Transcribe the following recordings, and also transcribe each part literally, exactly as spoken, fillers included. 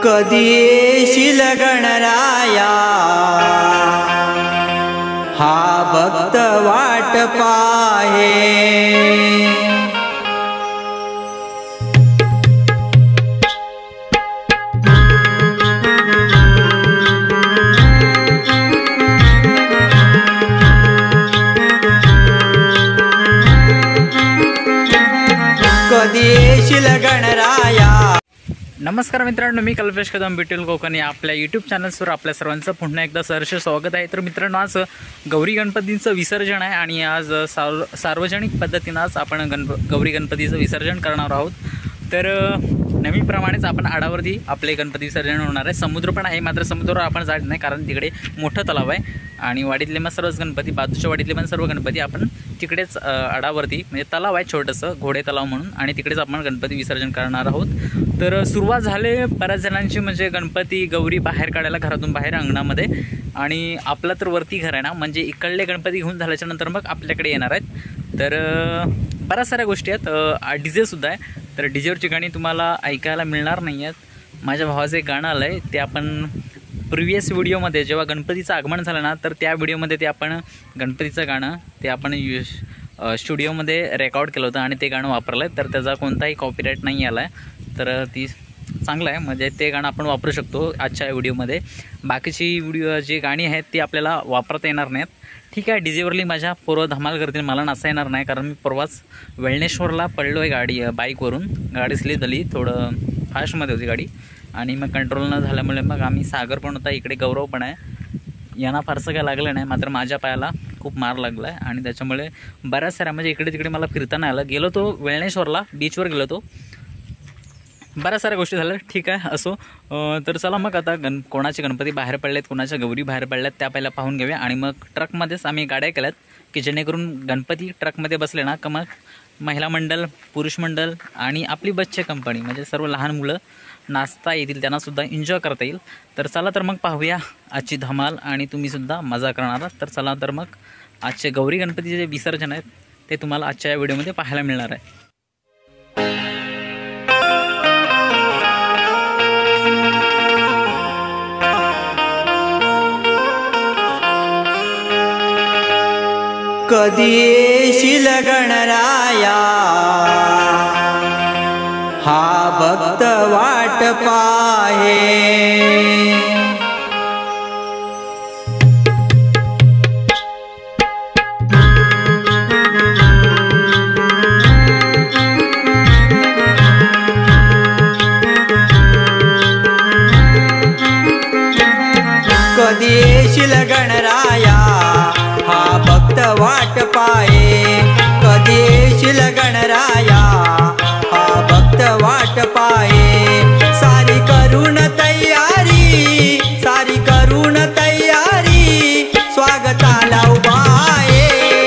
कधी येशील गणराया हा भक्त वाट पाहे। कधी येशील गणराया। नमस्कार मित्रांनो, मी कल्पेश कदम बिटल कोकण या आपल्या यूट्यूब चॅनल्सवर आपल्या सर्वांचं पुन्हा एकदा सहर्ष स्वागत आहे। तर मित्रांनो, आज गौरी गणपतींचं विसर्जन आहे आणि आज सार्व सार्वजनिक पद्धतीनं आज आपण गणप गौरी गणपतीचं विसर्जन करणार आहोत। तर नेहमीप्रमाणेच आपण आडावरती आपले गणपती विसर्जन होणार आहे। समुद्र पण आहे, मात्र समुद्रावर आपण जात नाही कारण तिकडे मोठं तलाव आहे आणि वाडीतले मग सर्वच गणपती, बाजूच्या वाडीतले पण सर्व गणपती आपण तिकडेच आडावरती म्हणजे तलाव आहे छोटंसं घोडे तलाव म्हणून, आणि तिकडेच आपण गणपती विसर्जन करणार आहोत। तर सुरुवात झाले बऱ्याच जणांची, म्हणजे गणपती गौरी बाहेर काढायला घरातून बाहेर अंगणामध्ये, आणि आपलं तर वरती घर आहे ना, म्हणजे इकडले गणपती घेऊन झाल्याच्या नंतर मग आपल्याकडे येणार आहेत। तर बऱ्याच साऱ्या गोष्टी आहेत, डी जेसुद्धा आहे। तर डी जेवरची गाणी तुम्हाला ऐकायला मिळणार नाही आहेत। माझ्या भावाचं एक गाणं आलं आहे, ते आपण प्रिव्हियस व्हिडिओमध्ये जेव्हा गणपतीचं आगमन झालं ना, तर त्या व्हिडिओमध्ये ते आपण गणपतीचं गाणं ते आपण स्टुडिओमध्ये रेकॉर्ड केलं होतं आणि ते गाणं वापरलं आहे। तर त्याचा कोणताही कॉपीराईट नाही आला आहे, तर ती चांगलं आहे, म्हणजे ते गाणं आपण वापरू शकतो आजच्या व्हिडिओमध्ये। बाकीची व्हिडिओ जी गाणी आहेत ती आपल्याला वापरता येणार नाहीत। ठीक आहे, डी जेवरली माझ्या पोरं धमाल करतील, मला नाचता येणार नाही कारण मी परवाच वेळणेश्वरला पडलो आहे गाडी बाईकवरून, गाडी स्लिप झाली, थोडं फास्टमध्ये होती गाडी आणि मग कंट्रोल न झाल्यामुळे मग आम्ही सागर पण होता, इकडे गौरव पण आहे, यांना फारसं काय लागलं नाही, मात्र माझ्या पायाला खूप मार लागला आहे आणि त्याच्यामुळे बऱ्याच साऱ्या म्हणजे इकडे तिकडे मला फिरता नाही आलं। गेलो तो वेळणेश्वरला, बीचवर गेलो तो, बऱ्याच साऱ्या गोष्टी झाल्या। ठीक आहे, असो। तर चला मग आता गण कोणाचे गणपती बाहेर पडलेत, कोणाच्या गौरी बाहेर पडल्यात त्या पहिला पाहून घेऊया, आणि मग ट्रकमध्येच आम्ही गाड्या केल्यात की जेणेकरून गणपती ट्रकमध्ये बसले ना का मग महिला मंडळ, पुरुष मंडळ आणि आपली बसची कंपनी म्हणजे सर्व लहान मुलं नाचता येतील, त्यांनासुद्धा एन्जॉय करता येईल। तर चला तर मग पाहूया आजची धमाल, आणि तुम्हीसुद्धा मजा करणार आहात। तर चला तर मग आजचे गौरी गणपतीचे जे विसर्जन आहेत ते तुम्हाला आजच्या या व्हिडिओमध्ये पाहायला मिळणार आहे। कधी येशील गणराया हा भक्त वाट पाहे। कधी येशील गणराया हा भक्त वाट पाहे। कधी येशील गणराया हा भक्त वाट पाहे। सारी करून तयारी, सारी करून तयारी, स्वागताला उभा आहे।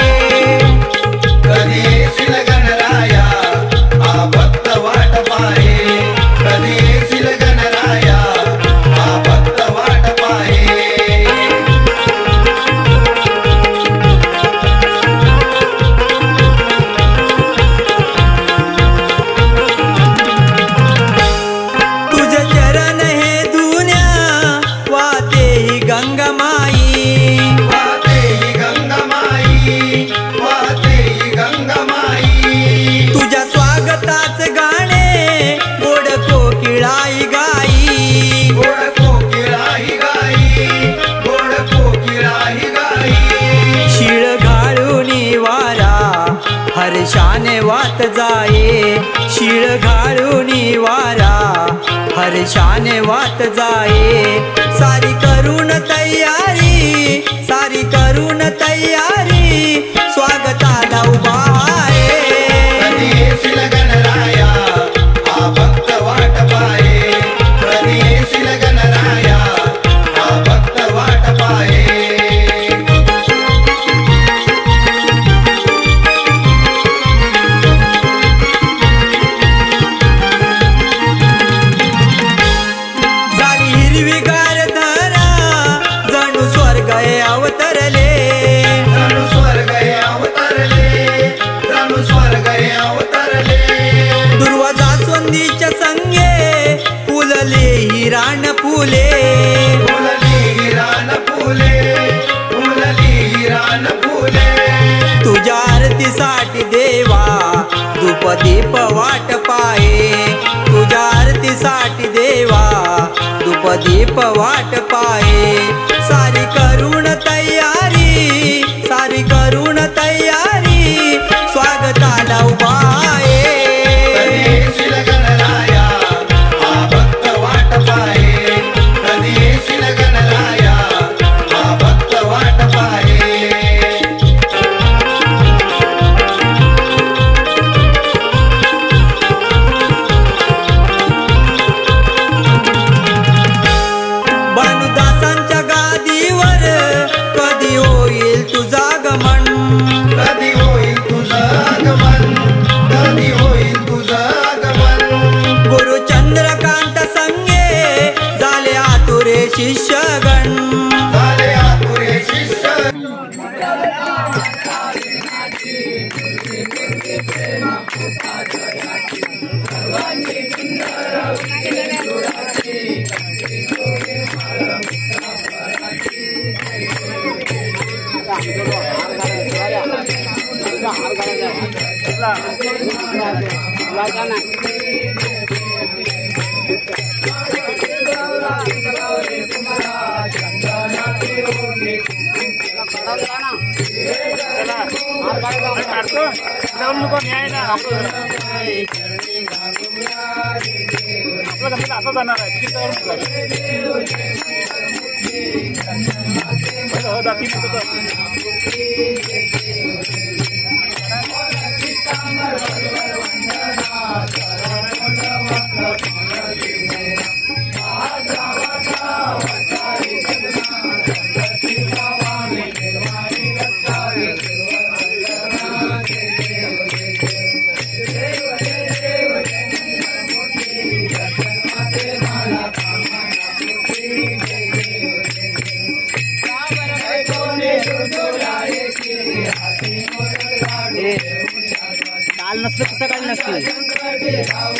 कधी येशील गणराया हा भक्त वाट पाहे। कधी येशील गणराया हा भक्त वाट पाहे। हर्षाने वात जाये, शिळ घालूनी वारा हर्षाने वात जाये। सारी करून तयारी, सारी करून तयारी, स्वागताला उभा आहे। कधी येशील गणराया हा भक्त वाट पाहे। कधी येशील गणराया हा भक्त वाट पाहे। जणू स्वर्ग अवतरले, जणू स्वर्ग अवतरले, फुले फुलली रान फुले फुलली रान फुले तुझ्या आरतीसाठी देवा धूप दीप वाट पाहे तुझ्या आरतीसाठी देवा धूप दीप वाट पाहे सारी करून तयारी सारी करून तयारी स्वागताला उभा आहे कधी येशील गणराया हा भक्त वाट पाहे कधी येशील गणराया हा भक्त वाट पाहे भानुदासांच्या गादीवर कधी होईल तुझा गमन कधी होईल तुझं आगमन कधी होईल तुझं आगमन गुरु चंद्रकांत संगे झाले आतुरे शिष्यगण झाले आपुरे शिष्य काल नसतं कसं काल नसते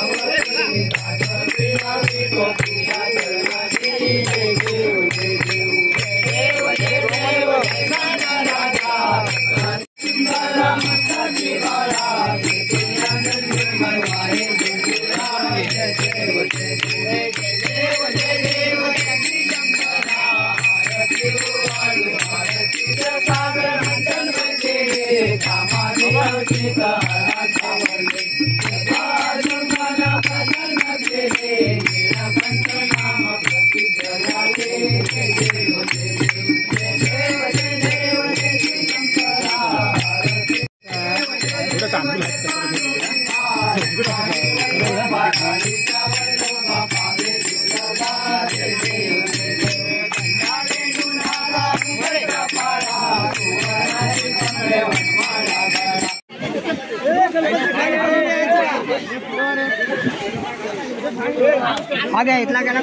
आगे इथला गेला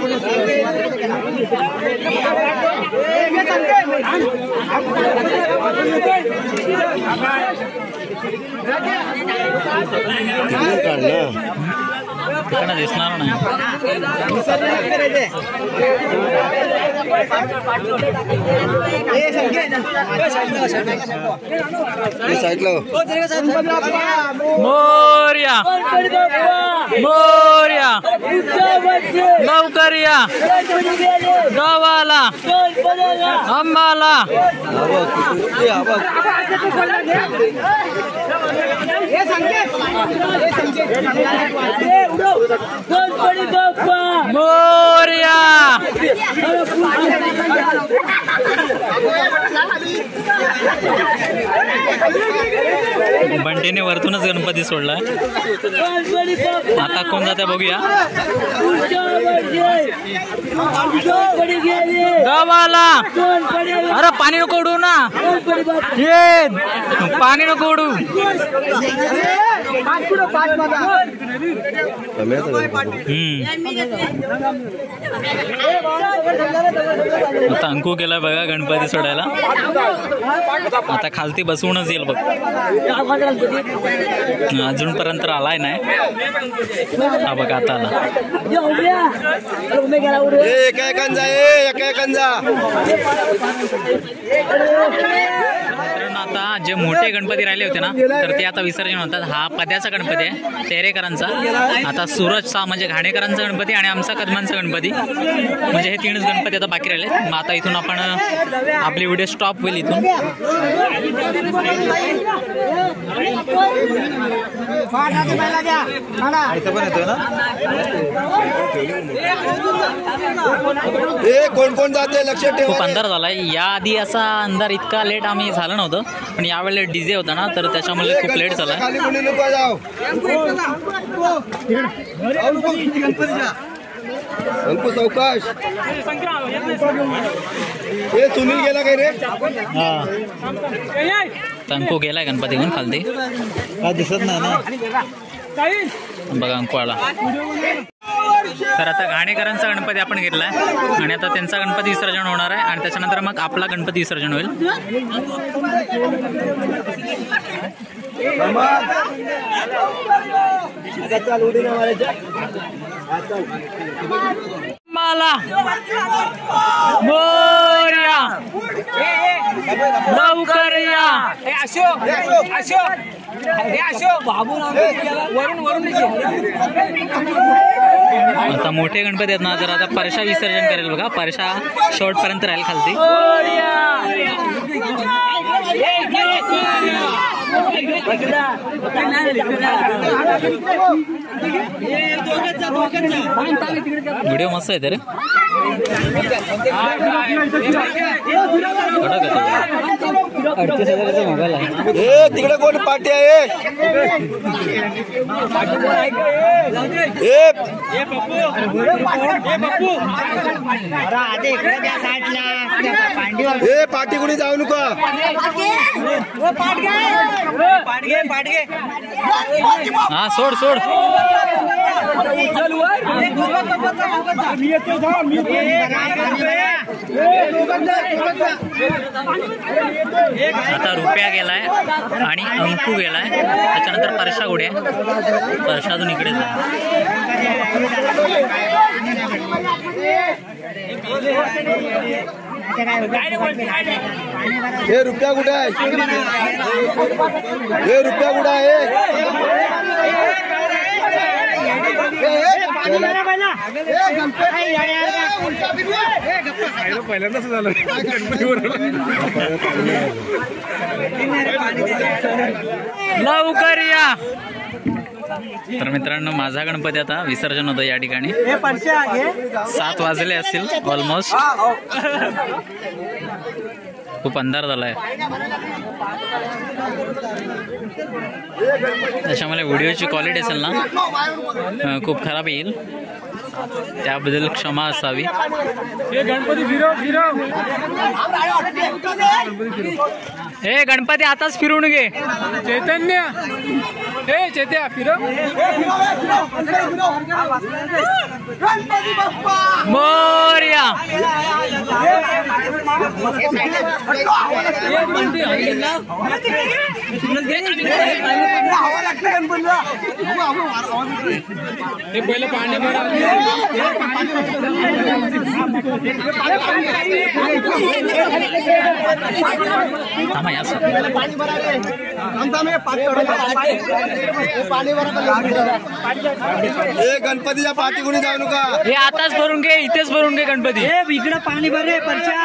तिकडनं दिसणार नाही मोर्या मोर्या लवकर या गावाला आम्हाला मोर्या बंटीने वरतूनच गणपती सोडला आता कोण जाते बघूया गावाला अरे पाणी नको उडू ना ये पाणी नको उडू आता अंकू गेला बघा गणपती सोडायला. आता खालती बसवूनच येईल बघ. अजूनपर्यंत आलाय नाही. हा बघा आता आला. मित्रांनो आता जे मोठे गणपती राहिले होते ना तर ते आता विसर्जन होतात. हा पद्याचा गणपती आहे तेरेकरांचा. आता सूरजचा म्हणजे घाणेकरांचा गणपती आणि आमचा कदमांचा गणपती म्हणजे हे तीनच गणपती आता बाकी राहिले. मग आता इथून आपण आपली व्हिडिओ स्टॉप होईल इथून. कोण कोण जाते लक्ष ठेवा. खूप अंधार झालाय. याआधी असा अंधार इतका लेट आम्ही झाला नव्हतं पण यावेळेला डीजे होता ना तर त्याच्यामुळे खूप लेट झाला. अंकुश अवकाश हे सुनील गेला काय रे. अंकू गेलाय गणपती घेऊन खालती. दिसत नाही ना बघा अंकू आला. तर आता घाणेकरांचा गणपती आपण घेतलाय आणि आता त्यांचा गणपती विसर्जन होणार आहे आणि त्याच्यानंतर मग आपला गणपती विसर्जन होईल. मला मोरया लवकर या. आता मोठे गणपती आहेत ना जर आता परशा विसर्जन करेल बघा. परशा शॉर्ट पर्यंत राहील खालती. व्हिडिओ मस्त आहे रे. अडतीस हजाराचा मोबाईल आहे. तिकडे कोण पार्टी आहे. हे पार्टी कुणी जाऊ नका. हा सोड सोड. आता रुपया गेलाय आणि अंकू गेलाय. त्याच्यानंतर परशा गुड्या. परशा अजून इकडे हे रुपया कुठे आहे. हे रुपया कुठे आहे. पहिल्यांदाच झालं लवकर या. तर मित्रांनो माझा गणपती आता विसर्जन होतं या ठिकाणी. सात वाजले असतील ऑलमोस्ट. खूप अंधार झालाय त्याच्यामुळे व्हिडिओची क्वालिटी असेल ना खूप खराब येईल. त्याबद्दल क्षमा असावी. गणपती फिरव फिरव. हे गणपती आताच फिरून घे. चैतन्य हे चैत्या फिरव. मोरया. हे पहिलं पाणी भरा. गणपतीच्या पाठी कुणी जाऊ नका. हे आताच भरून घे. इथेच भरून घे गणपती. इकडे पाणी भरे परशा.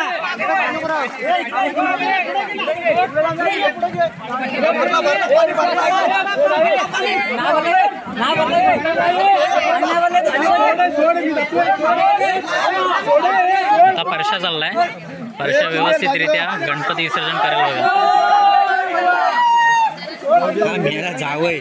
आता परशा चाललाय. परशा व्यवस्थितरित्या गणपती विसर्जन करायला बघा. मेरा जावय.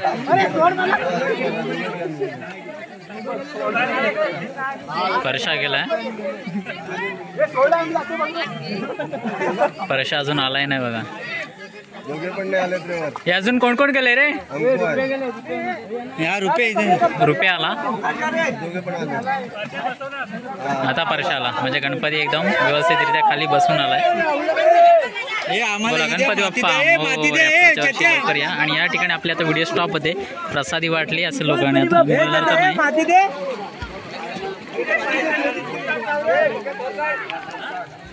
परशा गेलाय. परशा अजून आलाय नाही बघा. दोघे पण नाही आले रे वर. हे अजून कोण कोण गेले रे? अंकु आहे. या रुपये इथे रुपया आला, दोघे पण आले. आता परशा आला. म्हणजे गणपती एकदम व्यवस्थितरित्या खाली बसून आलाय. हे आम्हाला बोला इथे गणपती माती बाप्पा दे, माती मोरया. दे, पुढच्या वर्षी चच्या. लवकर या. आणि या ठिकाणी आपल्या आता व्हिडिओ स्टॉप होते. प्रसादी वाटली असं लोकांनी आता बोलणार तर नाही. माती दे.